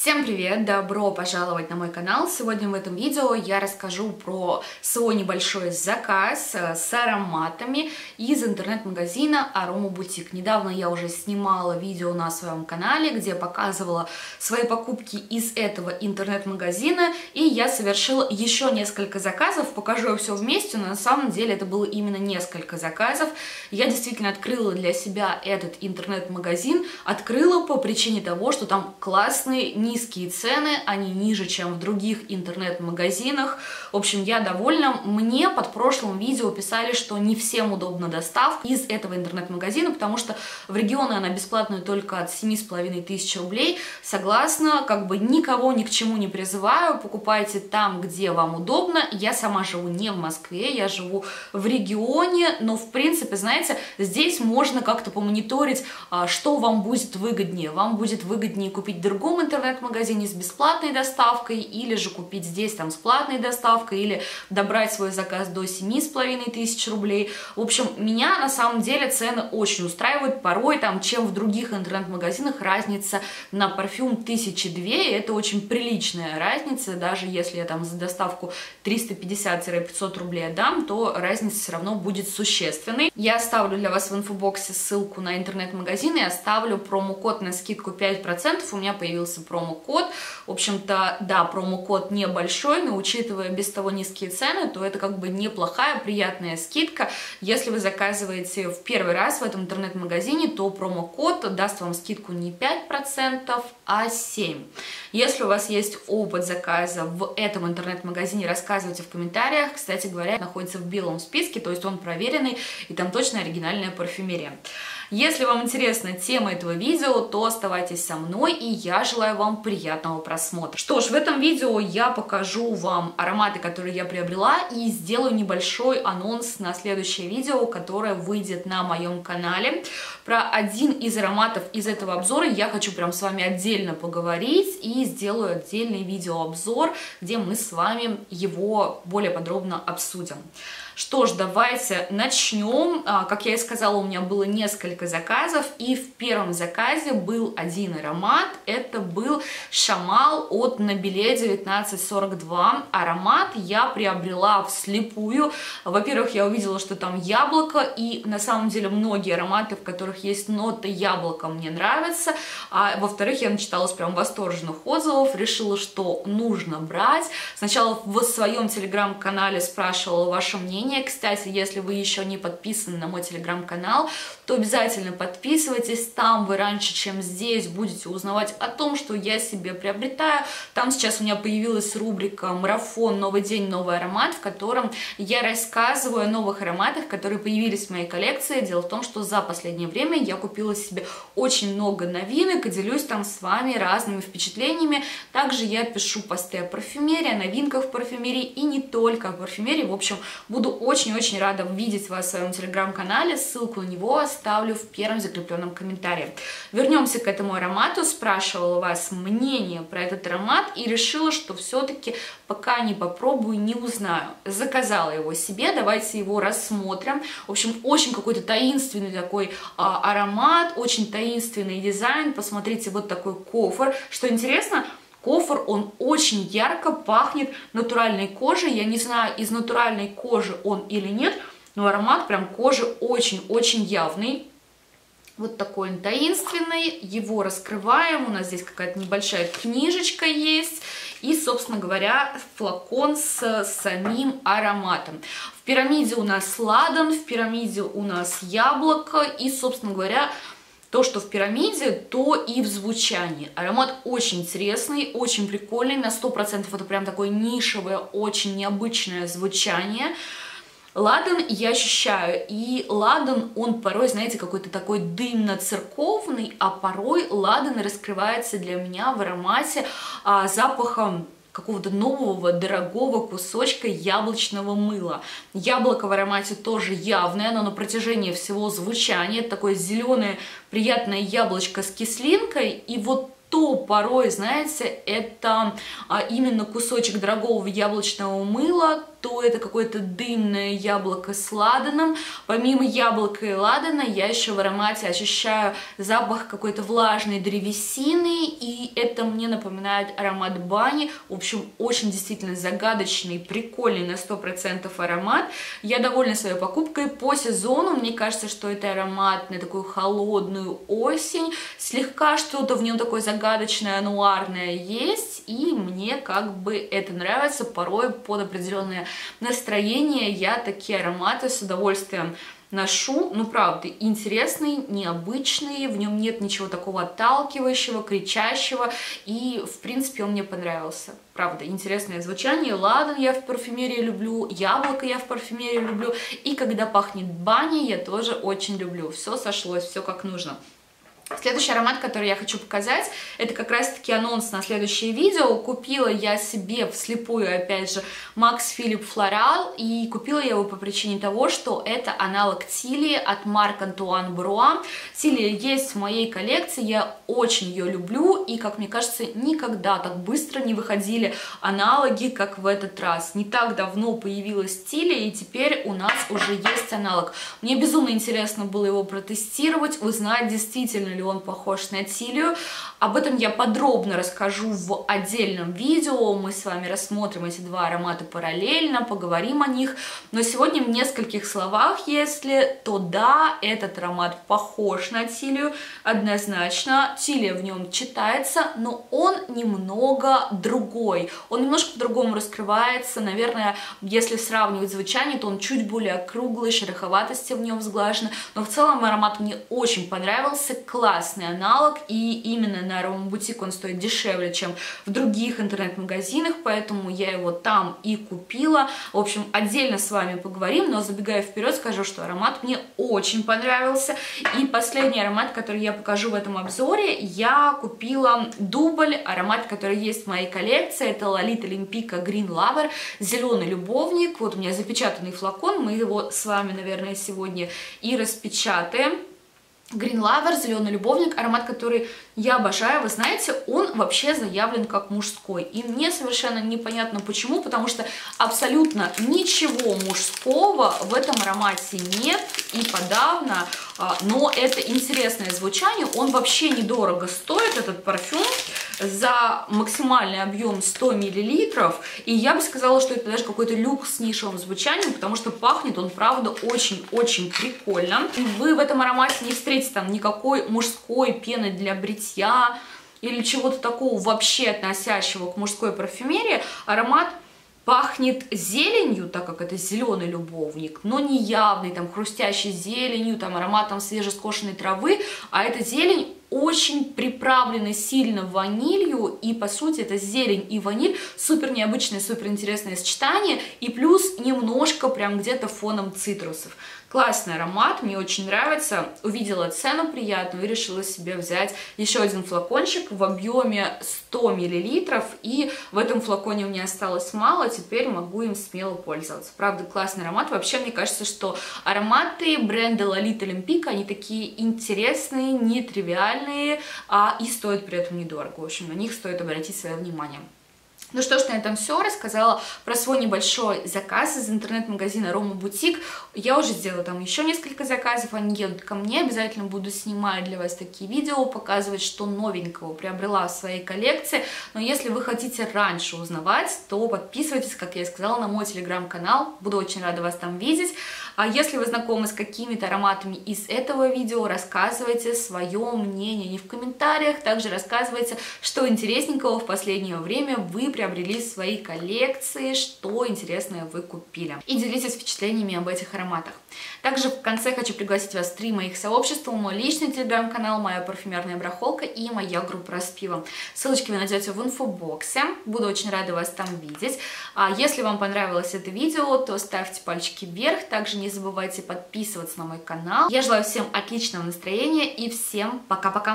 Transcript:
Всем привет! Добро пожаловать на мой канал! Сегодня в этом видео я расскажу про свой небольшой заказ с ароматами из интернет-магазина Aroma Boutique. Недавно я уже снимала видео на своем канале, где показывала свои покупки из этого интернет-магазина, и я совершила еще несколько заказов. Покажу все вместе, но на самом деле это было именно несколько заказов. Я действительно открыла для себя этот интернет-магазин, открыла по причине того, что там классные низкие цены, они ниже, чем в других интернет-магазинах. В общем, я довольна. Мне под прошлым видео писали, что не всем удобна доставка из этого интернет-магазина, потому что в регионы она бесплатная только от 7500 рублей. Согласна, никого ни к чему не призываю. Покупайте там, где вам удобно. Я сама живу не в Москве, я живу в регионе, но в принципе, знаете, здесь можно как-то помониторить, что вам будет выгоднее. Вам будет выгоднее купить в другом интернет-магазине с бесплатной доставкой, или же купить здесь там с платной доставкой, или добрать свой заказ до 7500 рублей. В общем, меня на самом деле цены очень устраивают. Порой там, чем в других интернет-магазинах, разница на парфюм 1002, и это очень приличная разница. Даже если я там за доставку 350-500 рублей отдам, то разница все равно будет существенной. Я оставлю для вас в инфобоксе ссылку на интернет-магазин и оставлю промокод на скидку 5%. У меня появился промокод. В общем-то, да, промокод небольшой, но учитывая без того низкие цены, то это неплохая, приятная скидка. Если вы заказываете в первый раз в этом интернет-магазине, то промокод даст вам скидку не 5%, а 7%. Если у вас есть опыт заказа в этом интернет-магазине, рассказывайте в комментариях. Кстати говоря, находится в белом списке, то есть он проверенный, и там точно оригинальная парфюмерия. Если вам интересна тема этого видео, то оставайтесь со мной, и я желаю вам приятного просмотра. Что ж, в этом видео я покажу вам ароматы, которые я приобрела, и сделаю небольшой анонс на следующее видео, которое выйдет на моем канале. Про один из ароматов из этого обзора я хочу прям с вами отдельно поговорить, и сделаю отдельный видеообзор, где мы с вами его более подробно обсудим. Что ж, давайте начнем. Как я и сказала, у меня было несколько заказов, и в первом заказе был один аромат. Это был Шамал от Набиле 1942. Аромат я приобрела вслепую. Во-первых, я увидела, что там яблоко, и на самом деле многие ароматы, в которых есть ноты яблока, мне нравятся. А во-вторых, я начиталась прям восторженных отзывов, решила, что нужно брать. Сначала в своем телеграм-канале спрашивала ваше мнение. Кстати, если вы еще не подписаны на мой телеграм-канал, то обязательно подписывайтесь. Там вы раньше, чем здесь, будете узнавать о том, что я себе приобретаю. Там сейчас у меня появилась рубрика «Марафон. Новый день, новый аромат», в котором я рассказываю о новых ароматах, которые появились в моей коллекции. Дело в том, что за последнее время я купила себе очень много новинок и делюсь там с вами разными впечатлениями. Также я пишу посты о парфюмерии, о новинках в парфюмерии и не только о парфюмерии. В общем, буду очень-очень рада видеть вас в своем телеграм-канале. Ссылку на него оставлю в первом закрепленном комментарии. Вернемся к этому аромату. Спрашивала вас мнение про этот аромат и решила, что все-таки пока не попробую, не узнаю. Заказала его себе, давайте его рассмотрим. В общем, очень какой-то таинственный такой аромат, очень таинственный дизайн. Посмотрите, вот такой кофр. Что интересно, кофр, он очень ярко пахнет натуральной кожей. Я не знаю, из натуральной кожи он или нет, но аромат прям кожи очень-очень явный. Вот такой он таинственный. Его раскрываем. У нас здесь какая-то небольшая книжечка есть. И, собственно говоря, флакон с самим ароматом. В пирамиде у нас ладан, в пирамиде у нас яблоко. И, собственно говоря, то, что в пирамиде, то и в звучании. Аромат очень интересный, очень прикольный. На 100% это прям такое нишевое, очень необычное звучание. Ладан я ощущаю, и ладан, он порой, знаете, какой-то такой дымно-церковный, а порой ладан раскрывается для меня в аромате запахом какого-то нового, дорогого кусочка яблочного мыла. Яблоко в аромате тоже явное, но на протяжении всего звучания. Это такое зеленое, приятное яблочко с кислинкой, и вот то порой, знаете, это именно кусочек дорогого яблочного мыла, то это какое-то дымное яблоко с ладаном. Помимо яблока и ладана я еще в аромате ощущаю запах какой-то влажной древесины, и это мне напоминает аромат бани. В общем, очень действительно загадочный, прикольный на 100% аромат. Я довольна своей покупкой. По сезону мне кажется, что это аромат на такую холодную осень. Слегка что-то в нем такое загадочное, ануарное есть, и мне как бы это нравится. Порой под определенное настроение я такие ароматы с удовольствием ношу. Ну, правда, интересный, необычный, в нем нет ничего такого отталкивающего, кричащего, и, в принципе, он мне понравился. Правда, интересное звучание. Ладан я в парфюмерии люблю, яблоко я в парфюмерии люблю, и когда пахнет баней, я тоже очень люблю. Все сошлось, все как нужно. Следующий аромат, который я хочу показать, это как раз-таки анонс на следующее видео. Купила я себе вслепую, опять же, Max Philippe Floral, и купила я его по причине того, что это аналог Тилии от Марк Антуан Бруа. Тилия есть в моей коллекции, я очень ее люблю, и, как мне кажется, никогда так быстро не выходили аналоги, как в этот раз. Не так давно появилась Тилия, и теперь у нас уже есть аналог. Мне безумно интересно было его протестировать, узнать, действительно ли он похож на Тилию. Об этом я подробно расскажу в отдельном видео. Мы с вами рассмотрим эти два аромата параллельно, поговорим о них. Но сегодня в нескольких словах, если, то да, этот аромат похож на Тилию, однозначно. Тилия в нем читается, но он немного другой. Он немножко по-другому раскрывается. Наверное, если сравнивать звучание, то он чуть более округлый, шероховатости в нем сглажены. Но в целом аромат мне очень понравился. Классный аналог, и именно на Aroma Boutique он стоит дешевле, чем в других интернет-магазинах, поэтому я его там и купила. В общем, отдельно с вами поговорим, но забегая вперед, скажу, что аромат мне очень понравился. И последний аромат, который я покажу в этом обзоре, я купила дубль, аромат, который есть в моей коллекции, это Lolita Olympica Green Lover, зеленый любовник. Вот у меня запечатанный флакон, мы его с вами, наверное, сегодня и распечатаем. Green Lover, зеленый любовник, аромат, который я обожаю. Вы знаете, он вообще заявлен как мужской. И мне совершенно непонятно почему, потому что абсолютно ничего мужского в этом аромате нет и подавно. Но это интересное звучание. Он вообще недорого стоит, этот парфюм, за максимальный объем 100 мл. И я бы сказала, что это даже какой-то люкс с нишевым звучанием, потому что пахнет он, правда, очень-очень прикольно. И вы в этом аромате не встретите там никакой мужской пены для бритья или чего-то такого вообще относящего к мужской парфюмерии. Аромат пахнет зеленью, так как это зеленый любовник, но не явный, там, хрустящей зеленью, там, ароматом свежескошенной травы, а эта зелень очень приправлены сильно ванилью, и по сути это зелень и ваниль, супер необычное, супер интересное сочетание, и плюс немножко прям где-то фоном цитрусов. Классный аромат, мне очень нравится. Увидела цену приятную и решила себе взять еще один флакончик в объеме 100 мл. И в этом флаконе у меня осталось мало, теперь могу им смело пользоваться. Правда, классный аромат. Вообще, мне кажется, что ароматы бренда Lolita Olympica, они такие интересные, нетривиальные, и стоят при этом недорого. В общем, на них стоит обратить свое внимание. Ну что ж, на этом все. Рассказала про свой небольшой заказ из интернет-магазина Aroma Boutique. Я уже сделала там еще несколько заказов, они едут ко мне. Обязательно буду снимать для вас такие видео, показывать, что новенького приобрела в своей коллекции. Но если вы хотите раньше узнавать, то подписывайтесь, как я и сказала, на мой телеграм-канал. Буду очень рада вас там видеть. А если вы знакомы с какими-то ароматами из этого видео, рассказывайте свое мнение не в комментариях. Также рассказывайте, что интересненького в последнее время вы приобрели в своей коллекции, что интересное вы купили. И делитесь впечатлениями об этих ароматах. Также в конце хочу пригласить вас в 3 моих сообщества: мой личный телеграм-канал, моя парфюмерная барахолка и моя группа распива. Ссылочки вы найдете в инфобоксе. Буду очень рада вас там видеть. А если вам понравилось это видео, то ставьте пальчики вверх. Также не забывайте подписываться на мой канал. Я желаю всем отличного настроения и всем пока-пока!